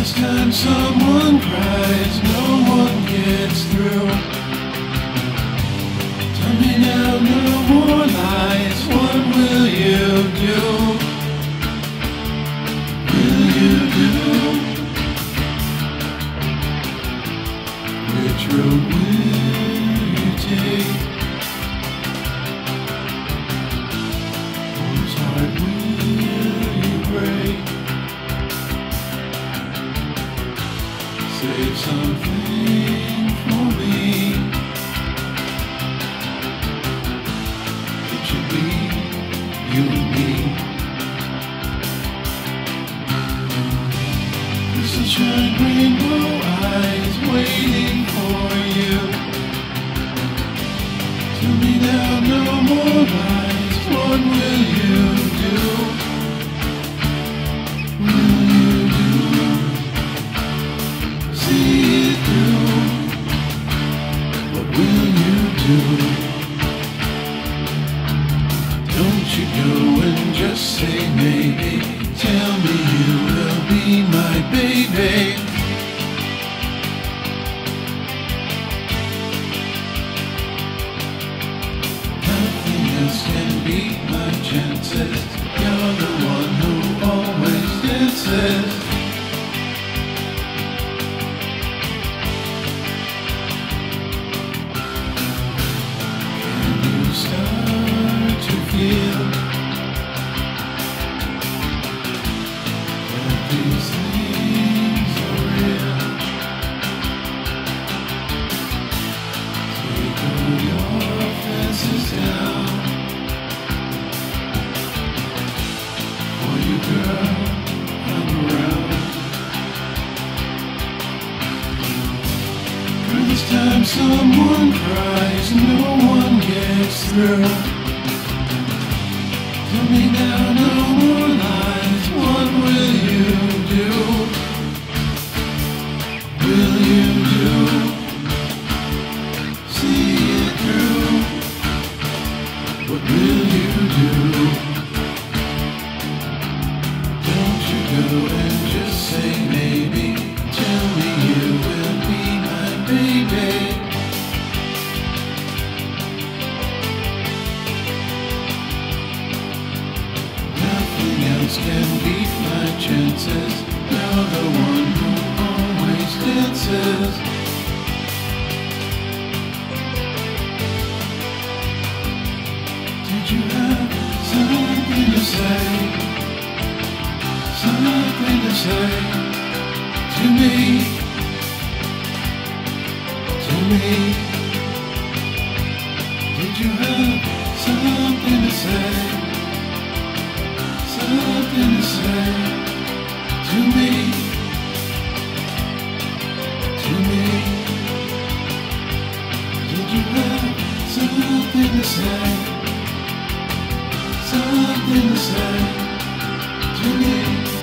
This time someone cries, no one gets through. Tell me now, no more lies, what will you do? Will you do? Which road will you take? Whose heart will you break? Save something for me. It should be you and me. The sunshine, rainbow eyes waiting for you. Tell me now, no more lies. What will you do? Will you do? See it through. What will you do? Don't you go and just say maybe. Tell me you will be my baby. Nothing else can beat my chances. You're the one who always dances. Start to feel that these things are real. Take all your fences down. For you, girl, I'm around. For this time someone cries, no one gets through. Tell me now, no more lies. What will you do? Will you do? See it through. What will you do? Don't you go and just say maybe. Tell me you will be my baby. Can beat my chances. You're the one who always dances. Did you have something to say? Something to say to me? To me? Did you have something to say? Something to say to me, to me. Did you have something to say? Something to say to me.